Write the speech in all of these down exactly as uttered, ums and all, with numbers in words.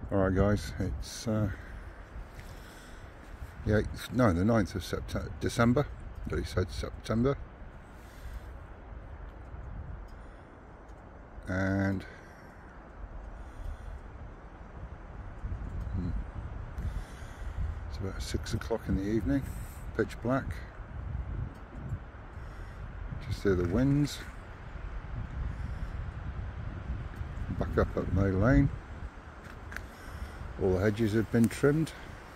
Alright guys, it's uh, the eighth, no, the ninth of September, December, he said September, and hmm, it's about six o'clock in the evening, pitch black, just hear the winds, back up at May Lane. All the hedges have been trimmed.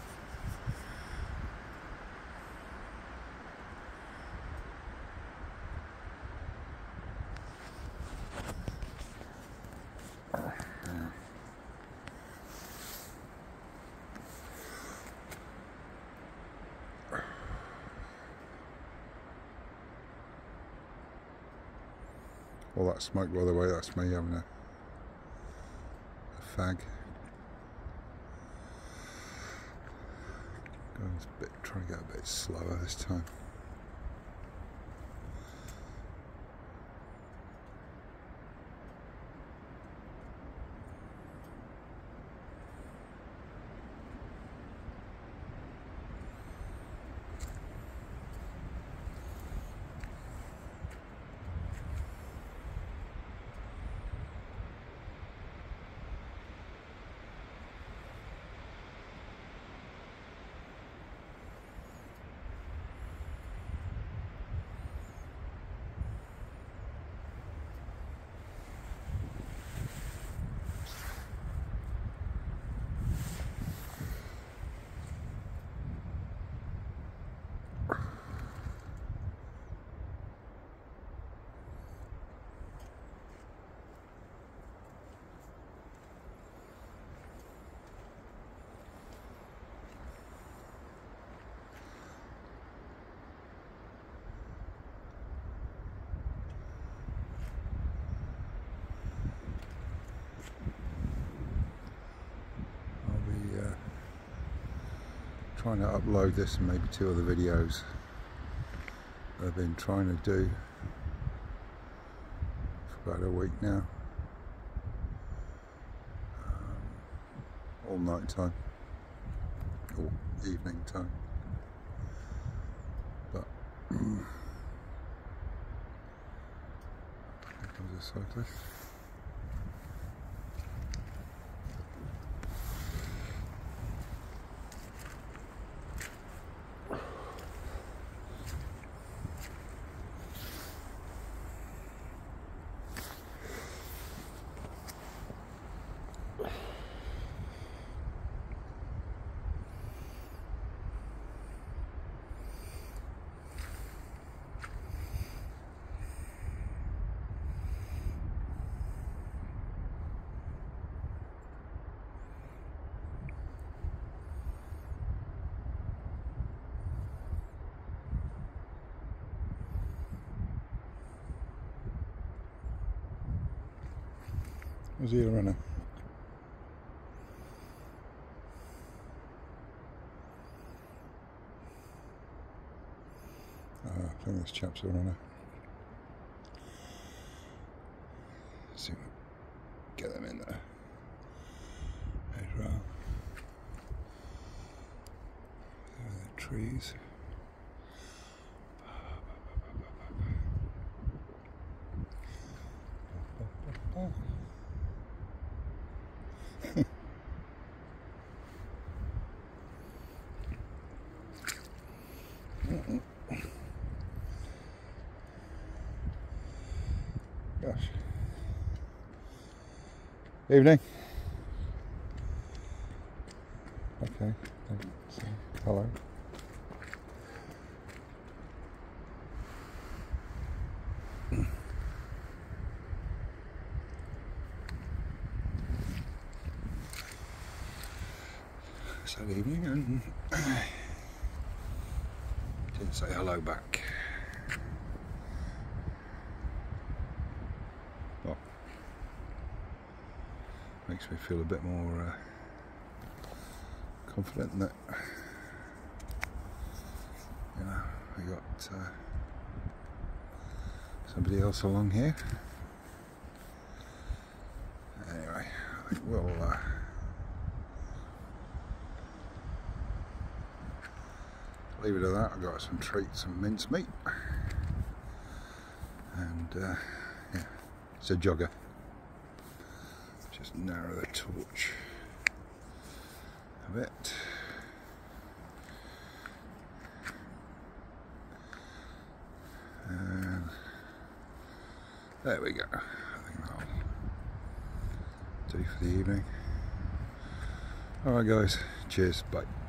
All that smoke, by the way, that's me having a, a fag. Going a bit, trying to go a bit slower this time. Trying to upload this and maybe two other videos I've been trying to do for about a week now, um, all night time or evening time, but here comes a cyclist. Was he a runner? Uh, I think this chap's a runner. Let's see if we can get them in there as well. There are the trees. Gosh. Evening. Okay. So, hello. Sad evening, and didn't say hello back. Well, makes me feel a bit more uh, confident that, you know, we got uh, somebody else along here. Anyway, I think we'll uh, leave it at that. I've got some treats, some mincemeat, and uh, yeah, it's a jogger. Just narrow the torch a bit. And there we go. I think that'll do for the evening. Alright guys, cheers, bye.